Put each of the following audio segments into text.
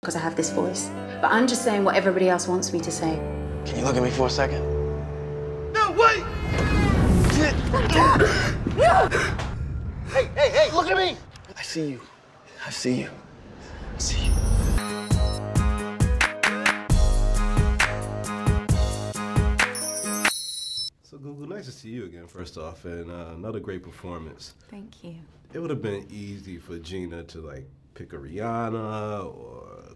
because I have this voice. But I'm just saying what everybody else wants me to say. Can you look at me for a second? No, wait! Hey, look at me! I see you. I see you. I see you. So Google, nice to see you again, first off, and another great performance. Thank you. It would have been easy for Gina to like pick a Rihanna or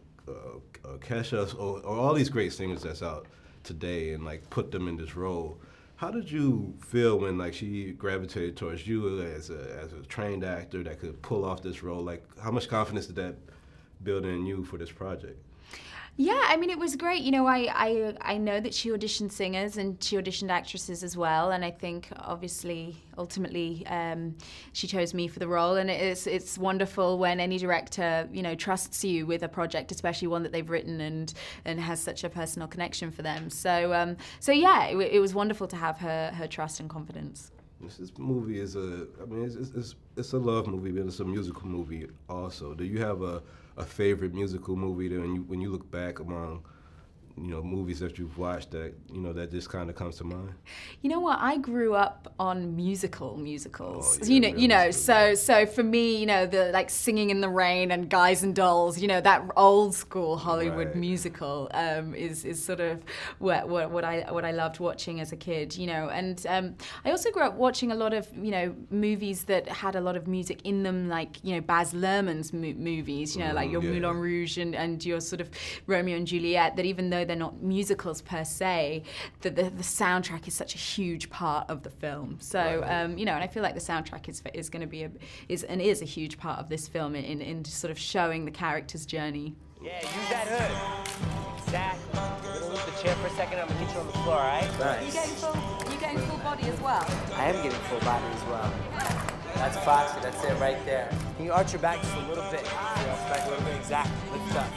Kesha or all these great singers that's out today and like put them in this role. How did you feel when like she gravitated towards you as a trained actor that could pull off this role? Like, how much confidence did that build in you for this project? Yeah, I mean, it was great. You know, I know that she auditioned singers and she auditioned actresses as well, and I think obviously, ultimately, she chose me for the role, and it's wonderful when any director, you know, trusts you with a project, especially one that they've written and has such a personal connection for them. So, so yeah, it was wonderful to have her trust and confidence. This movie is it's a love movie, but it's a musical movie also. Do you have a favorite musical movie that when you look back among, you know, movies that you've watched that, you know, that just kind of comes to mind? You know what? I grew up on musicals. Oh, yeah, you know. So for me, you know, the like Singing in the Rain and Guys and Dolls, you know, that old school Hollywood musical is sort of what I loved watching as a kid, you know. And I also grew up watching a lot of, you know, movies that had a lot of music in them, like, you know, Baz Luhrmann's movies, you know, like your Moulin Rouge and your sort of Romeo and Juliet, that even though they're not musicals per se, the soundtrack is such a huge part of the film. So you know, and I feel like the soundtrack is going to be is a huge part of this film in sort of showing the character's journey. Yeah, use that hood. Exactly. We're gonna move the chair for a second. I'm gonna get you on the floor, all right? Nice. Are you getting full body as well? I am getting full body as well. That's Foxy. That's it right there. Can you arch your back just a little bit? Yeah, arch back a little bit. Exactly. Lift up.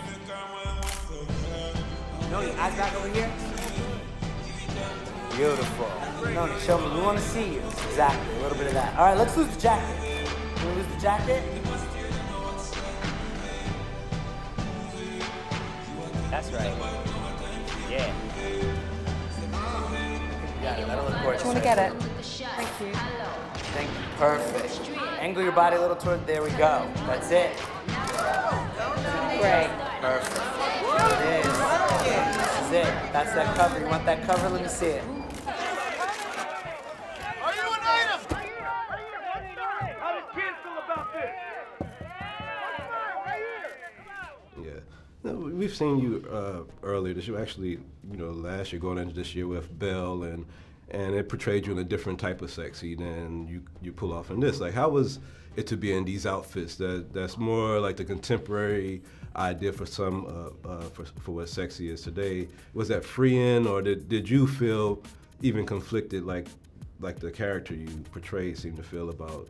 Noni, eyes back over here. Beautiful. Noni, show me. We want to see you. Exactly. A little bit of that. All right, let's lose the jacket. Can we lose the jacket? That's right. Yeah. You got it. That'll look gorgeous. Do you want to get it? Thank you. Thank you. Perfect. Angle your body a little toward. There we go. That's it. Great. Perfect. There it is. This is it. That's that cover. You want that cover? Let me see it. Are you an item? How does Ken feel about this? Yeah. No, we've seen you earlier this year, actually, you know, last year going into this year with Belle, and it portrayed you in a different type of sexy than you pull off in this. Like, how was it to be in these outfits that's more like the contemporary idea for some for what sexy is today? Was that freeing, or did you feel even conflicted like the character you portrayed seemed to feel about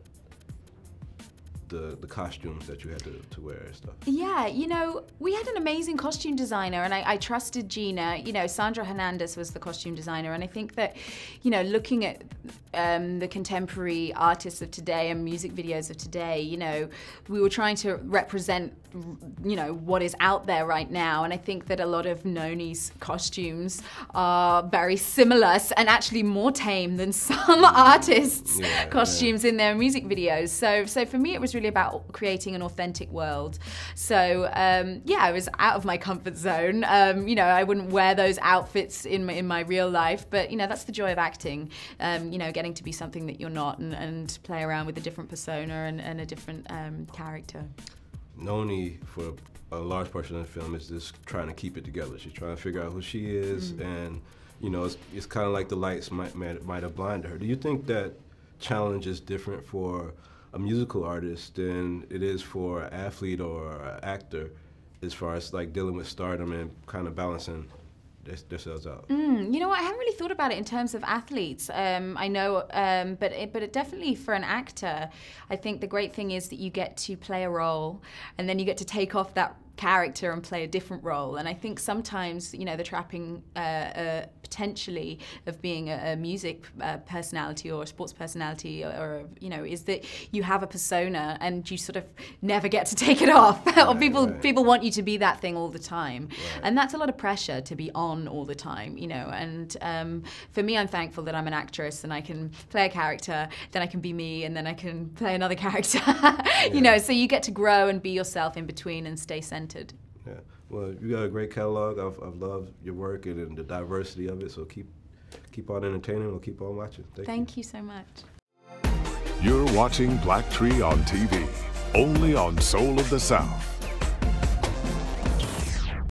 the costumes that you had to wear and stuff? Yeah, you know, we had an amazing costume designer, and I trusted Gina. You know, Sandra Hernandez was the costume designer, and I think that, you know, looking at the contemporary artists of today and music videos of today, you know, we were trying to represent, you know, what is out there right now, and I think that a lot of Noni's costumes are very similar and actually more tame than some artists' costumes in their music videos. So for me, it was really about creating an authentic world. So yeah, I was out of my comfort zone. You know, I wouldn't wear those outfits in my real life, but you know, that's the joy of acting. You know, getting to be something that you're not and play around with a different persona and a different character. Noni, for a large portion of the film, is just trying to keep it together. She's trying to figure out who she is, and you know, it's kind of like the lights might have blinded her. Do you think that challenge is different for a musical artist than it is for an athlete or an actor, as far as like dealing with stardom and kind of balancing themselves out? You know what, I haven't really thought about it in terms of athletes. I know, but it definitely for an actor, I think the great thing is that you get to play a role, and then you get to take off that character and play a different role. And I think sometimes, you know, the trapping potentially of being a music personality or a sports personality, or you know, is that you have a persona and you sort of never get to take it off. Or people want you to be that thing all the time, and that's a lot of pressure to be on all the time, you know. And for me, I'm thankful that I'm an actress and I can play a character, then I can be me, and then I can play another character. You know, so you get to grow and be yourself in between and stay centered. Yeah. Well, you got a great catalog. I've loved your work and the diversity of it. So keep on entertaining. We'll keep on watching. Thank you so much. You're watching Black Tree on TV, only on Soul of the South.